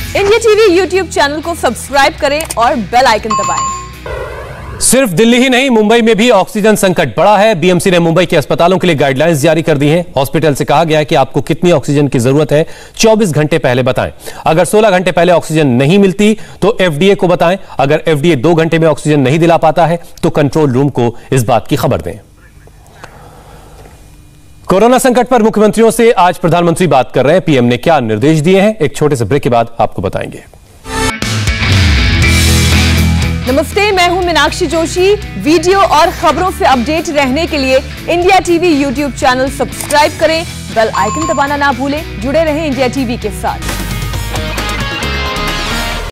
India TV YouTube channel को subscribe करें और बेल आइकन दबाएं। सिर्फ दिल्ली ही नहीं, मुंबई में भी ऑक्सीजन संकट बढ़ा है। बीएमसी ने मुंबई के अस्पतालों के लिए गाइडलाइंस जारी कर दी हैं। हॉस्पिटल से कहा गया है कि आपको कितनी ऑक्सीजन की जरूरत है 24 घंटे पहले बताएं। अगर 16 घंटे पहले ऑक्सीजन नहीं मिलती तो एफडीए को बताएं। अगर एफडीए 2 घंटे में ऑक्सीजन नहीं दिला पाता है तो कंट्रोल रूम को इस बात की खबर दें। कोरोना संकट पर मुख्यमंत्रियों से आज प्रधानमंत्री बात कर रहे हैं। पीएम ने क्या निर्देश दिए हैं, एक छोटे से ब्रेक के बाद आपको बताएंगे। नमस्ते, मैं हूं मीनाक्षी जोशी। वीडियो और खबरों से अपडेट रहने के लिए India TV YouTube channel subscribe करें, बेल आइकन दबाना ना भूलें। जुड़े रहें इंडिया टीवी के साथ।